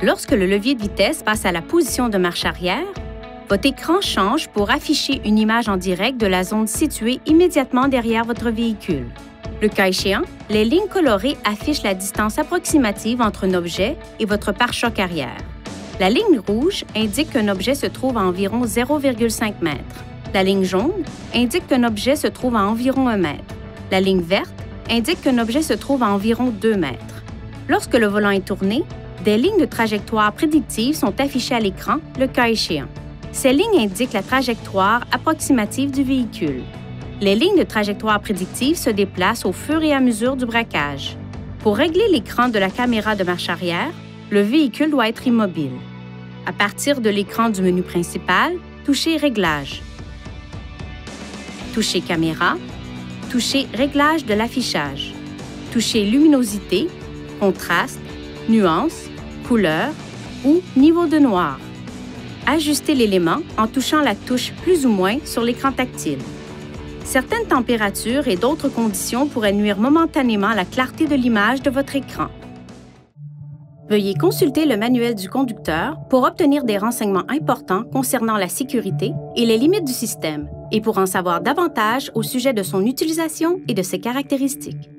Lorsque le levier de vitesse passe à la position de marche arrière, votre écran change pour afficher une image en direct de la zone située immédiatement derrière votre véhicule. Le cas échéant, les lignes colorées affichent la distance approximative entre un objet et votre pare-choc arrière. La ligne rouge indique qu'un objet se trouve à environ 0,5 m. La ligne jaune indique qu'un objet se trouve à environ 1 m. La ligne verte indique qu'un objet se trouve à environ 2 m. Lorsque le volant est tourné, des lignes de trajectoire prédictives sont affichées à l'écran, le cas échéant. Ces lignes indiquent la trajectoire approximative du véhicule. Les lignes de trajectoire prédictive se déplacent au fur et à mesure du braquage. Pour régler l'écran de la caméra de marche arrière, le véhicule doit être immobile. À partir de l'écran du menu principal, touchez Réglages. Touchez Caméra. Touchez Réglages de l'affichage. Touchez Luminosité, Contraste, Nuance, Couleur ou Niveau de noir. Ajustez l'élément en touchant la touche plus ou moins sur l'écran tactile. Certaines températures et d'autres conditions pourraient nuire momentanément à la clarté de l'image de votre écran. Veuillez consulter le manuel du conducteur pour obtenir des renseignements importants concernant la sécurité et les limites du système et pour en savoir davantage au sujet de son utilisation et de ses caractéristiques.